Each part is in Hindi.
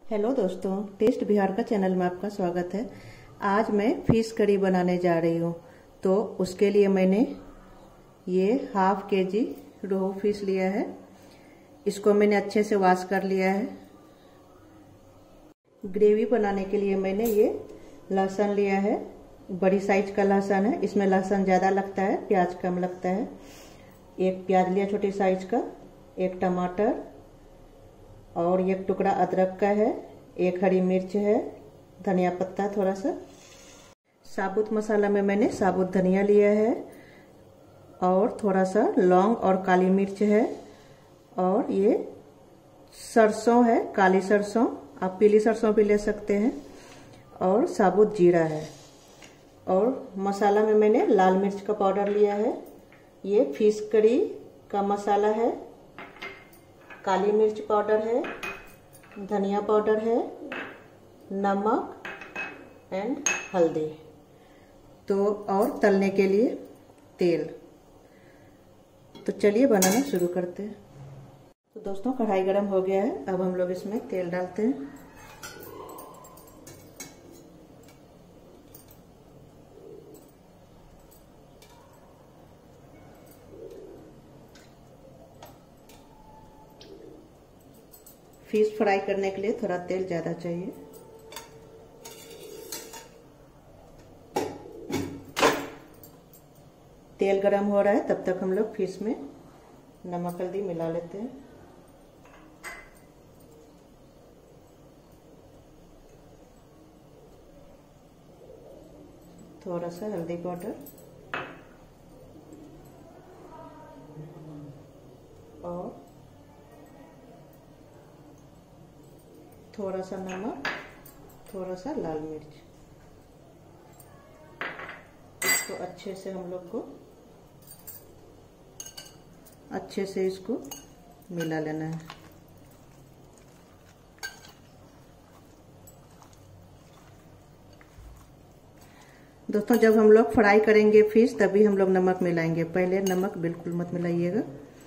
हेलो दोस्तों, टेस्ट बिहार का चैनल में आपका स्वागत है। आज मैं फिश करी बनाने जा रही हूँ। तो उसके लिए मैंने ये हाफ केजी रोहू फिश लिया है। इसको मैंने अच्छे से वॉश कर लिया है। ग्रेवी बनाने के लिए मैंने ये लहसुन लिया है। बड़ी साइज का लहसुन है। इसमें लहसुन ज़्यादा लगता है, प्याज कम लगता है। एक प्याज लिया छोटी साइज का, एक टमाटर और एक टुकड़ा अदरक का है, एक हरी मिर्च है, धनिया पत्ता थोड़ा सा। साबुत मसाला में मैंने साबुत धनिया लिया है और थोड़ा सा लौंग और काली मिर्च है। और ये सरसों है, काली सरसों, आप पीली सरसों भी ले सकते हैं। और साबुत जीरा है। और मसाला में मैंने लाल मिर्च का पाउडर लिया है। ये फिश करी का मसाला है। काली मिर्च पाउडर है, धनिया पाउडर है, नमक एंड हल्दी। तो और तलने के लिए तेल। तो चलिए बनाना शुरू करते हैं। तो दोस्तों, कढ़ाई गरम हो गया है। अब हम लोग इसमें तेल डालते हैं। फिश फ्राई करने के लिए थोड़ा तेल ज़्यादा चाहिए। तेल गरम हो रहा है, तब तक हम लोग फिश में नमक हल्दी मिला लेते हैं। थोड़ा सा हल्दी पाउडर और थोड़ा सा नमक, थोड़ा सा लाल मिर्च। इसको अच्छे से हम लोग को अच्छे से इसको मिला लेना है। दोस्तों, जब हम लोग फ्राई करेंगे फिश तभी हम लोग नमक मिलाएंगे। पहले नमक बिल्कुल मत मिलाइएगा।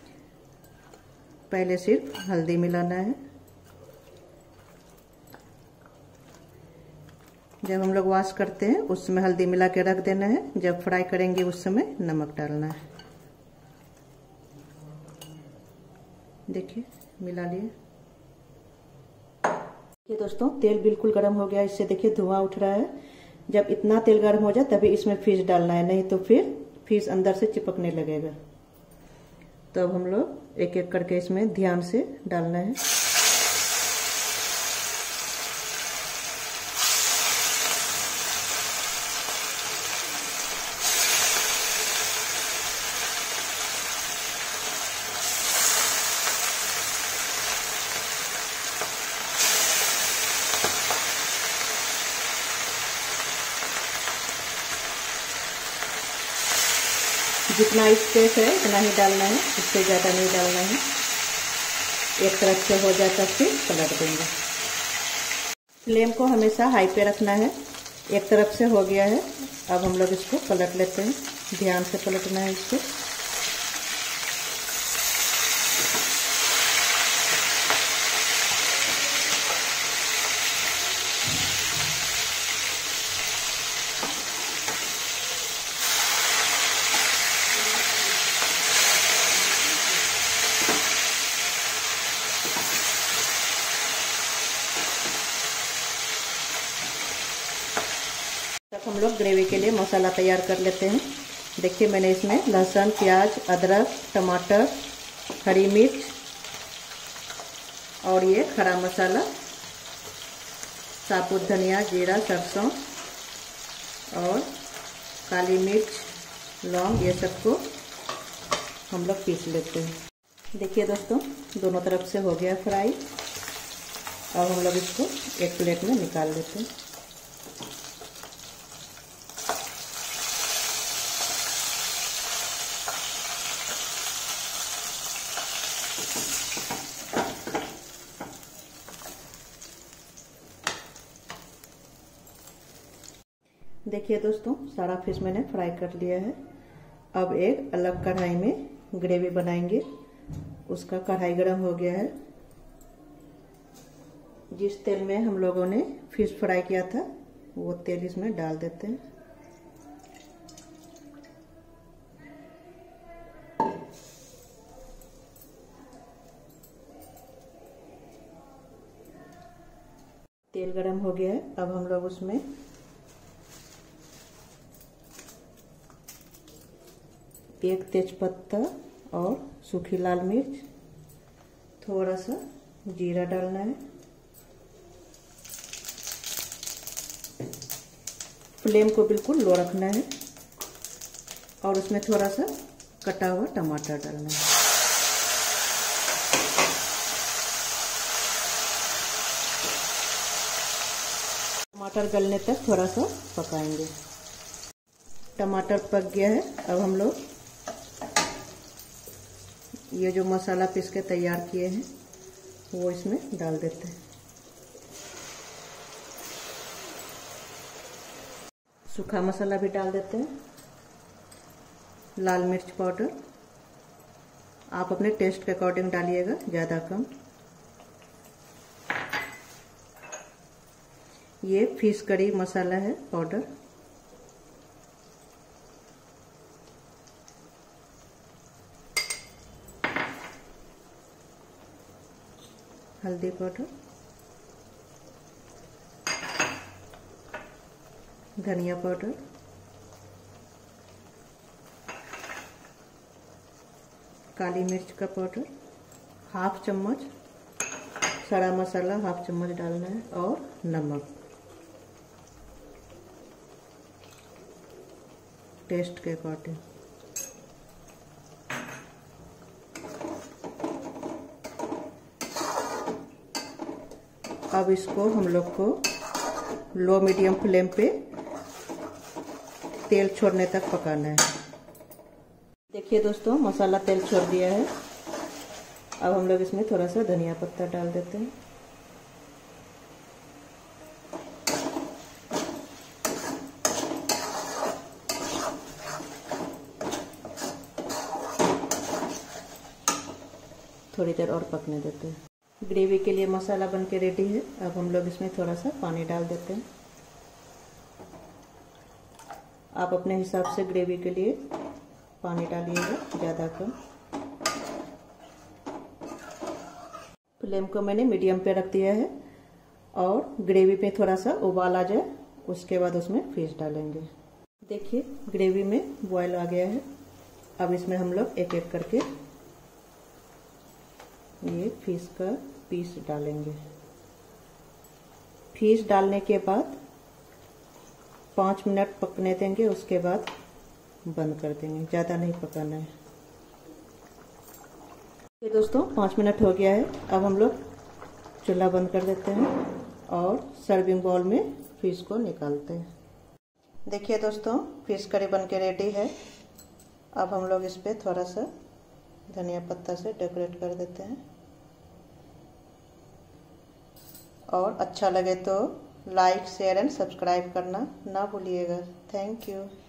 पहले सिर्फ हल्दी मिलाना है। जब हम लोग वॉश करते हैं उसमें हल्दी मिला के रख देना है। जब फ्राई करेंगे उस समय नमक डालना है। देखिए, मिला लिए। ये दोस्तों, तेल बिल्कुल गर्म हो गया। इससे देखिए धुआं उठ रहा है। जब इतना तेल गर्म हो जाए तभी इसमें फिश डालना है, नहीं तो फिर फिश अंदर से चिपकने लगेगा। तो अब हम लोग एक एक करके इसमें ध्यान से डालना है। जितना स्पेस है उतना ही डालना है, इससे ज़्यादा नहीं डालना है। एक तरफ से हो जाता फिर पलट देंगे। फ्लेम को हमेशा हाई पे रखना है। एक तरफ से हो गया है, अब हम लोग इसको पलट लेते हैं। ध्यान से पलटना है इसको। हम लोग ग्रेवी के लिए मसाला तैयार कर लेते हैं। देखिए, मैंने इसमें लहसुन, प्याज, अदरक, टमाटर, हरी मिर्च और ये खड़ा मसाला, साबुत धनिया, जीरा, सरसों और काली मिर्च, लौंग, ये सबको हम लोग पीस लेते हैं। देखिए दोस्तों, दोनों तरफ से हो गया फ्राई। अब हम लोग इसको एक प्लेट में निकाल लेते हैं। देखिए दोस्तों, सारा फिश मैंने फ्राई कर लिया है। अब एक अलग कढ़ाई में ग्रेवी बनाएंगे। उसका कढ़ाई गरम हो गया है। जिस तेल में हम लोगों ने फिश फ्राई किया था वो तेल इसमें डाल देते हैं। तेल गरम हो गया है। अब हम लोग उसमें एक तेजपत्ता और सूखी लाल मिर्च, थोड़ा सा जीरा डालना है। फ्लेम को बिल्कुल लो रखना है और उसमें थोड़ा सा कटा हुआ टमाटर डालना है। टमाटर गलने तक थोड़ा सा पकाएंगे। टमाटर पक गया है। अब हम लोग ये जो मसाला पीस के तैयार किए हैं वो इसमें डाल देते हैं। सूखा मसाला भी डाल देते हैं। लाल मिर्च पाउडर आप अपने टेस्ट के अकॉर्डिंग डालिएगा, ज़्यादा कम। ये फिश करी मसाला है पाउडर। हल्दी पाउडर, धनिया पाउडर, काली मिर्च का पाउडर, हाफ चम्मच सड़ा मसाला, हाफ चम्मच डालना है, और नमक टेस्ट के अकॉर्डिंग। अब इसको हम लोग को लो मीडियम फ्लेम पे तेल छोड़ने तक पकाना है। देखिए दोस्तों, मसाला तेल छोड़ दिया है। अब हम लोग इसमें थोड़ा सा धनिया पत्ता डाल देते हैं। थोड़ी देर और पकने देते हैं। ग्रेवी के लिए मसाला बन के रेडी है। अब हम लोग इसमें थोड़ा सा पानी डाल देते हैं। आप अपने हिसाब से ग्रेवी के लिए पानी डालिएगा, ज़्यादा कम। फ्लेम को मैंने मीडियम पे रख दिया है और ग्रेवी पे थोड़ा सा उबाल आ जाए उसके बाद उसमें फिश डालेंगे। देखिए ग्रेवी में बॉयल आ गया है। अब इसमें हम लोग एक एक करके ये फिश का पीस डालेंगे। फिश डालने के बाद 5 मिनट पकने देंगे, उसके बाद बंद कर देंगे, ज़्यादा नहीं पकाना है। ये दोस्तों 5 मिनट हो गया है। अब हम लोग चूल्हा बंद कर देते हैं और सर्विंग बाउल में फिश को निकालते हैं। देखिए दोस्तों, फिश करी बन के रेडी है। अब हम लोग इस पर थोड़ा सा धनिया पत्ता से डेकोरेट कर देते हैं और अच्छा लगे तो लाइक, शेयर एंड सब्सक्राइब करना ना भूलिएगा। Thank you.